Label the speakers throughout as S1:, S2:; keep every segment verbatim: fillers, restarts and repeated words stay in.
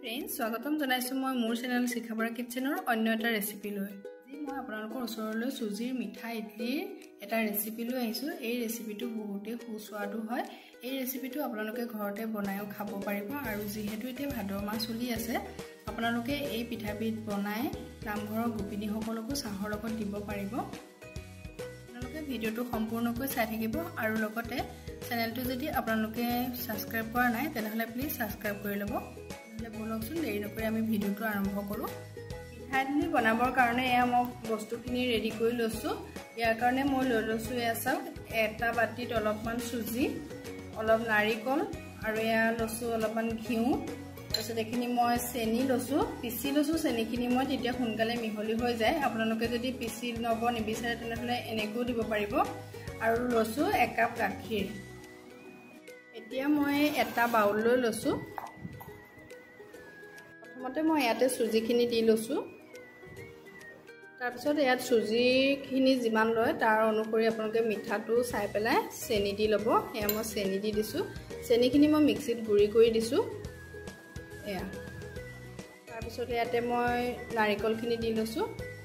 S1: Friends स्वागतम जनाइছো মই মোৰ চেনেল শিখাবৰা কিচেনৰ অন্য এটা ৰেচিপি লৈ আজি মই আপোনালোকৰ ওচৰলৈ সুজিৰ মিঠা ইডলি এটা ৰেচিপি লৈ আহিছো এই ৰেচিপিটো বহুতে সুস্বাদু হয় এই ৰেচিপিটো আপোনালোকে ঘৰতে বনাইও খাব পাৰিব আৰু যেহেতু এতিয়া ভাদ মাহ চলি আছে আপোনালোকে এই পিঠাবিধ বনাই নামঘৰৰ গোপিনী সকলকো চাহৰ লগত দিব পাৰিব আপোনালোকে ভিডিওটো সম্পূৰ্ণকৈ চাই থাকিব আৰু লগতে চেনেলটো যদি আপোনালোকে সাবস্ক্ৰাইব কৰা নাই তেনেহলে প্লিজ সাবস্ক্ৰাইব কৰি লব বলকচোন দেৰি নকৰি আমি ভিডিওটো আৰম্ভ কৰো পিঠা ইডলি বনাবৰ কাৰণে এয়া মই বস্তুখিনি ৰেডি কৰি লৈছো ইয়াৰ কাৰণে মই লৈ লৈছো এয়া চাওক এটা বাটিত অলপমান সুজি অলপ নাৰিকল আৰু এয়া লৈছো অলপমান ঘিউ তাৰপিছত এখিনি মই চেনি লৈছো পিচি লৈছো চেনিখিনি মই তেতিয়া সোনকালে মিহলি হৈ যায় আপোনালোকে যদি পিচি নব নিবিচাৰে তেনেহলে এনেকৈ দিব পাৰিব আৰু লৈছো এক কাপ গাখীৰ এতিয়া মই এটা বাউল লৈ লৈছো মতে মই ইয়াতে সুজিখিনি দি লৈছো তাৰ পিছত ইয়াত সুজিখিনি যিমান লয় তাৰ অনুসৰি আপোনালোকে মিঠাটো চাই পেলাই চেনি দি ল'ব এয়া মই চেনি দি দিছো চেনিখিনি মই মিক্সিত গুৰি কৰি দিছো এয়া তাৰ পিছত ইয়াতে মই নাৰিকলখিনি দি লৈছো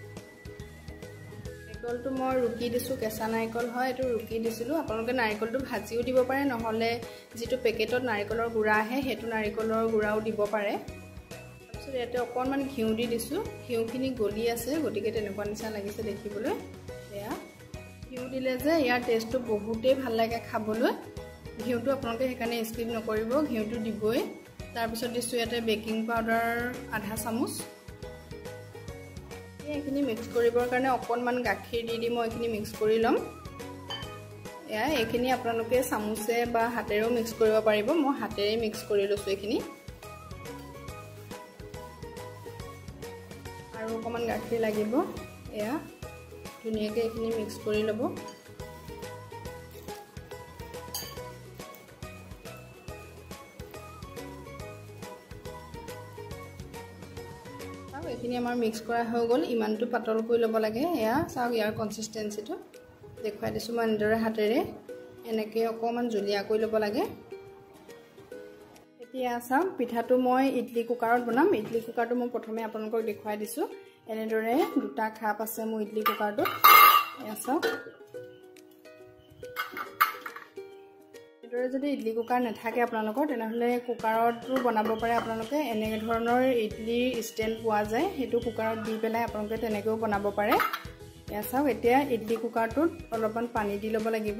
S1: নাৰিকলটো মই ৰুকি দিছো কেঁচা নাৰিকল হয় এটো ৰুকি দিছিলো আপোনালোকে নাৰিকলটো ভাজিও দিব পাৰে নহলে যেটো পেকেটত নাৰিকলৰ গুড়া আহে হেতু নাৰিকলৰ গুড়াও দিব পাৰে ইয়াতে অকণমান ঘিউ দি দিছো ঘিউখিনি গলি আছে গটিকে তেনেকুৱা নিচা লাগিছে দেখিবলৈ এয়া ঘিউ দিলে যে ইয়াৰ টেষ্টটো বহুতেই ভাল লাগে খাবলৈ ঘিউটো আপোনালোকে হেকানে স্কিপ নকৰিব ঘিউটো দিবই তাৰ পিছত দিছো ইয়াতে বেকিং পাউডাৰ আধা চামুচ এইখিনি মিক্স কৰিবৰ কাৰণে অকণমান গাখীৰ দি দি মই এইখিনি মিক্স কৰি লম এয়া এইখিনি আপোনালোকে চামুচে বা হাতেৰেও মিক্স কৰিব পাৰিব মই হাতেৰে মিক্স কৰি লৈছো এইখিনি আৰু অকমান গাখীৰ লাগিব এয়া ধুনিয়াকৈ এইখিনি মিক্স কৰি ল'ব আৰু এইখিনি আমাৰ মিক্স কৰা হৈ গ'ল ইমানটো পাতল কৰি ল'ব লাগে এয়া চাওক ইয়াৰ কনসিস্টেন্সিটো দেখুৱাই দিছো মই এনেদৰে হাতেৰে এনেকৈ অকমান জুলিয়া কৰি ল'ব লাগে এতিয়া চাওক পিঠাটো মই ইডলি কুকাৰত বনাম ইডলি কুকাৰটো মই প্ৰথমে আপোনালোকক দেখুৱাই দিছো এনেদৰে দুটা খাপ আছে মোৰ ইডলি কুকাৰটো এয়া চাওক এনেদৰে যদি ইডলি কুকাৰ নাথাকে আপোনালোকৰ তেনেহলে কুকাৰতো বনাব পাৰে আপোনালোকে এনে ধৰণৰ ইডলি ষ্টেণ্ড পোৱা যায় হেতু কুকাৰত দি পেলাই আপোনালোকে তেনেকৈও বনাব পাৰে এয়া চাওক এতিয়া ইডলি কুকাৰটোত অলপমান পানী দি ল'ব লাগিব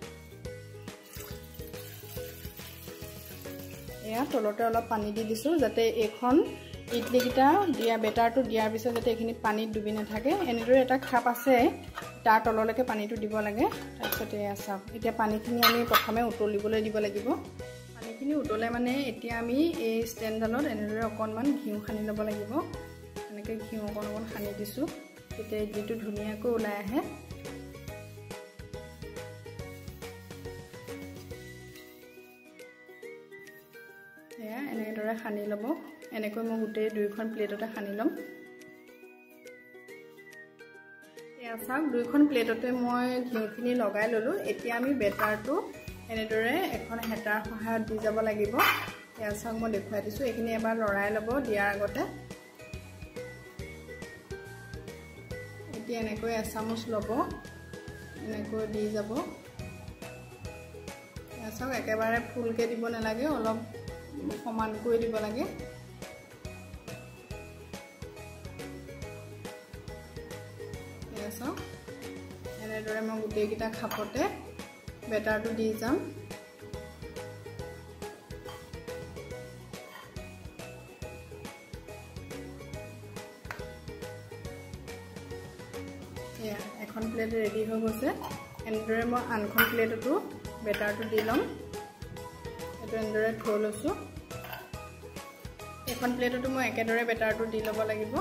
S1: এয়া তলতে অলপ পানী দি দিছো যাতে এখন ইডলি কিটা দিয়া বেটাৰটো দিয়াৰ পিছত যাতে এখিনি পানীত ডুবি নাথাকে এনেদৰে এটা খাপ আছে তাৰ তললৈকে পানীটো দিব লাগে তাৰপিছত এয়া চাওক এতিয়া পানীখিনি আমি প্ৰথমে উতলিবলৈ দিব লাগিব পানীখিনি উতলে মানে এতিয়া আমি এই ষ্টেণ্ডডালত এনেদৰে অকণমান ঘিউ সানি ল'ব লাগিব এনেকৈ ঘিউ অকণ অকণ সানি দিছো তেতিয়া ইডলিটো ধুনীয়াকৈ ওলাই আহে এয়া এনেদৰে সানি ল'ব এনেকৈ মই গোটেই দুইখন প্লেটতে সানি ল'ম এয়া চাওক দুইখন প্লেটতে মই ঘিউখিনি লগাই ল'লো এতিয়া আমি বেটাৰটো এনেদৰে এখন হেতাৰ সহায়ত দি যাব লাগিব এয়া চাওক মই দেখুৱাই দিছো এইখিনি এবাৰ লৰাই ল'ব দিয়াৰ আগতে এতিয়া এনেকৈ এচামুচ ল'ব এনেকৈ দি যাব এয়া চাওক একেবাৰে ফুলকৈ দিব নালাগে অলপ সমান কৰি দিব লাগে এসা এনেদৰে মই গোটেই কিটা খাপতে বেটাৰটো দি যাম এয়া এখন প্লেট ৰেডি হৈ গৈছে এনেদৰে মই আনখন প্লেটতো বেটাৰটো দি লম এটো এনেদৰে থৈ লৈছো এখন প্লেটতো মই একেদৰে বেটাৰটো দি ল'ব লাগিব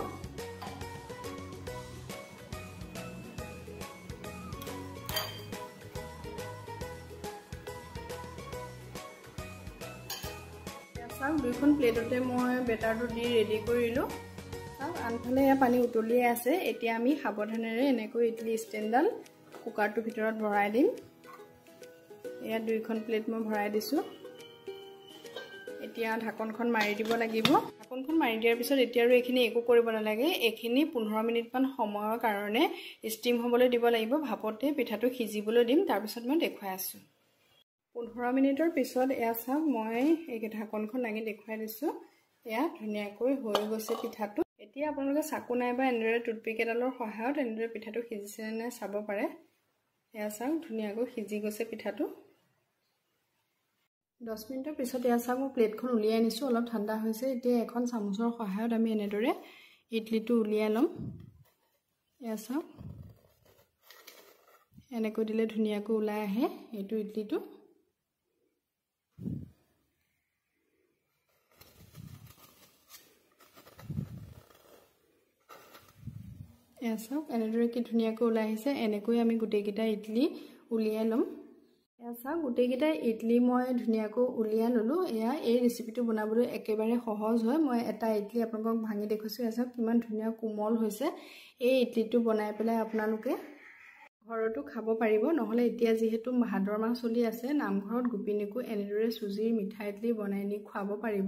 S1: চাওক দুইখন প্লেটতে মই বেটাৰটো দি ৰেডি কৰিলো চাওক আনফালে এয়া পানী উতলিয়ে আছে এতিয়া আমি সাৱধানেৰে এনেকৈ ইডলি ষ্টেণ্ডডাল কুকাৰটোৰ ভিতৰত ভৰাই দিম এয়া দুইখন প্লেট মই ভৰাই দিছো এতিয়া ঢাকনখন মাৰি দিব লাগিব। ঢাকনখন মাৰি দিয়াৰ পিছত এতিয়া আৰু এইখিনি একো কৰিব নালাগে। এইখিনি পোন্ধৰ মিনিটমান সময়ৰ কাৰণে ষ্টিম হ'বলৈ দিব লাগিব। ভাপতে পিঠাটো সিজিবলৈ দিম, তাৰপিছত মই দেখুৱাই আছোঁ। পোন্ধৰ মিনিটৰ পিছত এয়া চাওক, মই এই ঢাকনখন দাঙি দেখুৱাই দিছোঁ। এয়া ধুনীয়াকৈ হৈ গৈছে পিঠাটো। এতিয়া আপোনালোকে চাকু নাইবা এনেদৰে টুথপিক এডালৰ সহায়ত এনেদৰে পিঠাটো সিজিছে নে নাই চাব পাৰে। এয়া চাওক, ধুনীয়াকৈ সিজি গৈছে পিঠাটো। দহ মিনিটৰ পিছত এয়া চাওক, মই প্লেটখন উলিয়াই আনিছোঁ। অলপ ঠাণ্ডা হৈছে। এতিয়া এখন চামুচৰ সহায়ত আমি এনেদৰে ইডলিটো উলিয়াই ল'ম। এয়া চাওক, এনেকৈ দিলে ধুনীয়াকৈ ওলাই আহে এইটো ইডলিটো। এয়া চাওক, এনেদৰে কি ধুনীয়াকৈ ওলাই আহিছে। এনেকৈ আমি গোটেইকেইটা ইডলি উলিয়াই ল'ম। এয়া চাওক, গোটেইকেইটা ইডলি মই ধুনীয়াকৈ উলিয়াই ল'লোঁ। এয়া এই ৰেচিপিটো বনাবলৈ একেবাৰে সহজ হয়। মই এটা ইডলি আপোনালোকক ভাঙি দেখুৱাইছোঁ। এয়া চাওক, কিমান ধুনীয়া কোমল হৈছে। এই ইডলিটো বনাই পেলাই আপোনালোকে ঘৰতো খাব পাৰিব। নহ'লে এতিয়া যিহেতু ভাদৰ মাহ চলি আছে, নামঘৰত গোপিনীকো এনেদৰে চুজিৰ মিঠা ইডলি বনাই নি খুৱাব পাৰিব।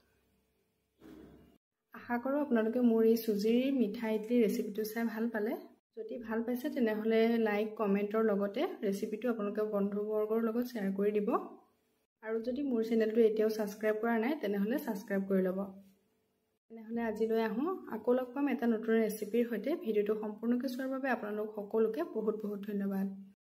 S1: আশা কৰোঁ আপোনালোকে মোৰ এই চুজিৰ মিঠা ইডলি ৰেচিপিটো চাই ভাল পালে। যদি ভাল পাইছে তেনেহ'লে লাইক কমেণ্টৰ লগতে ৰেচিপিটো আপোনালোকে বন্ধুবৰ্গৰ লগত শ্বেয়াৰ কৰি দিব। আৰু যদি মোৰ চেনেলটো এতিয়াও ছাবস্ক্ৰাইব কৰা নাই তেনেহ'লে ছাবস্ক্ৰাইব কৰি ল'ব। তেনেহ'লে আজিলৈ আহোঁ। আকৌ লগ পাম এটা নতুন ৰেচিপিৰ সৈতে। ভিডিঅ'টো সম্পূৰ্ণকৈ চোৱাৰ বাবে আপোনালোক সকলোকে বহুত বহুত ধন্যবাদ।